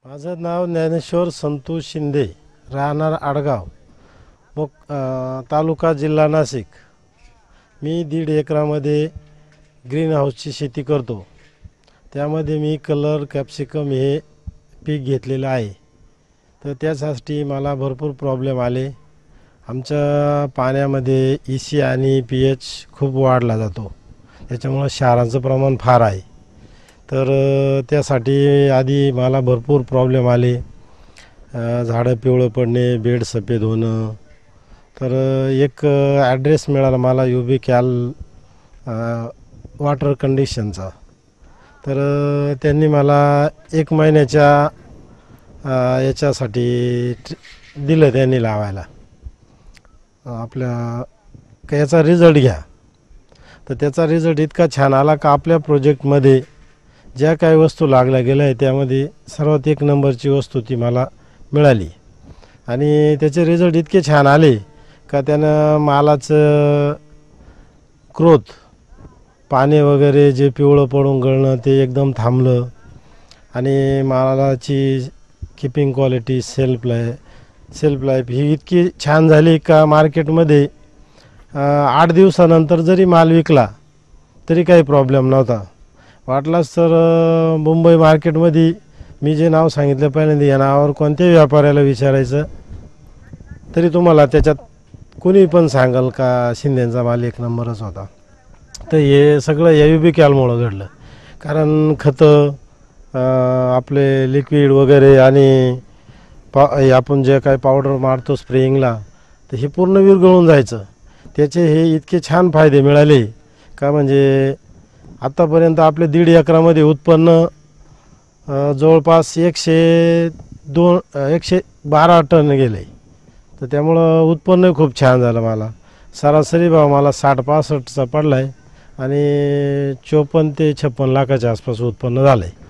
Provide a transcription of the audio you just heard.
माझं नाव ज्ञानेश्वर संतोष शिंदे, राहणार आडगाव, तालुका जिल्हा नाशिक। मी 1.5 एकरामध्ये ग्रीन हाऊसची शेती करतो। त्यामध्ये मी कलर कॅप्सिकम हे पीक घेतलेलं आहे। तर त्यासाठी मला भरपूर प्रॉब्लेम आले। आमच्या पाण्यामध्ये EC आणि pH खूप वाढला जातो, त्याच्यामुळे क्षाराचं प्रमाण फार आहे। तर त्यासाठी आधी मला भरपूर प्रॉब्लेम आले, झाडं पिवळं पडणे, बेड सफेद होणं। तर एक ॲड्रेस मिळाला मला युबिकॅल वॉटर कंडिशनचा। तर त्यांनी मला 1 महिन्याच्या याच्यासाठी दिलं त्यांनी लावायला। आपल्या याचा रिझल्ट घ्या। तर त्याचा रिझल्ट इतका छान आला का आपल्या प्रोजेक्टमध्ये ज्या काही वस्तू लागल्या गेल्या आहे त्यामध्ये सर्वात 1 नंबरची वस्तू ती मला मिळाली। आणि त्याचे रिझल्ट इतके छान आले का त्यानं मालाचं ग्रोथ, पाणी वगैरे जे पिवळं पडून गळणं ते एकदम थांबलं। आणि मालाची कीपिंग क्वालिटी, सेल्फ लाईफ ही इतकी छान झाली का मार्केटमध्ये 8 दिवसानंतर जरी माल विकला तरी काही प्रॉब्लेम नव्हता। वाटलाच तर मुंबई मार्केटमध्ये मी जे नाव सांगितलं पहिल्यांदा, या नावावर कोणत्याही व्यापाऱ्याला विचारायचं तरी तुम्हाला त्याच्यात कोणी पण सांगाल का शिंदेंचा माल 1 नंबरच होता। तर हे सगळं या युबिकॅलमुळं घडलं। कारण खतं, आपले लिक्विड वगैरे आणि आपण जे काही पावडर मारतो स्प्रेइंगला, तर हे पूर्ण विरघळून जायचं। त्याचे हे इतके छान फायदे मिळाले का म्हणजे आतापर्यंत आपले 1.5 एकरामध्ये उत्पन्न जवळपास 112 टन गेले। तर त्यामुळं उत्पन्न खूप छान झालं। मला सरासरी भाव मला 60-65चा पडला आहे आणि 54 ते 56 लाखाच्या आसपास उत्पन्न झालं आहे।